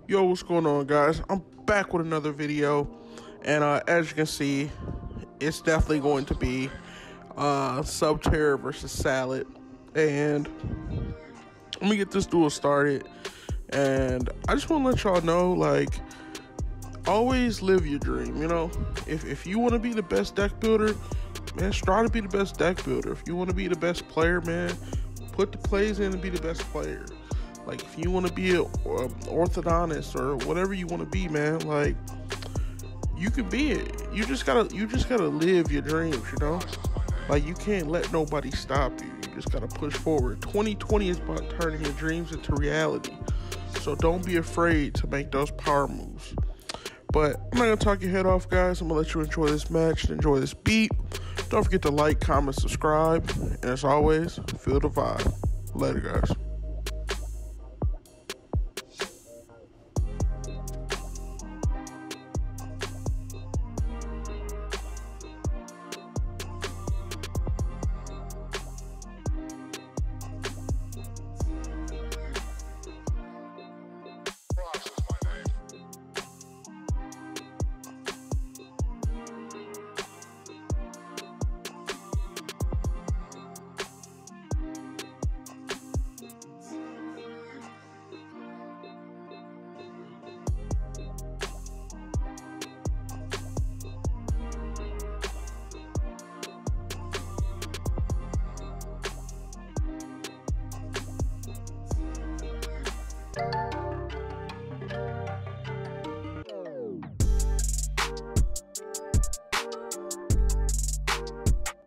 Yo, what's going on, guys? I'm back with another video, and as you can see, it's definitely going to be Subterra versus Salad. And let me get this duel started. And I just want to let y'all know, like, always live your dream. You know, if you want to be the best deck builder, man, strive to be the best deck builder. If you want to be the best player, man, put the plays in and be the best player. Like, if you want to be an orthodontist or whatever you want to be, man, like, you can be it. You just gotta live your dreams, you know? Like, you can't let nobody stop you. You just gotta push forward. 2020 is about turning your dreams into reality. So don't be afraid to make those power moves. But I'm not gonna talk your head off, guys. I'm gonna let you enjoy this match and enjoy this beat. Don't forget to like, comment, subscribe. And as always, feel the vibe. Later, guys. You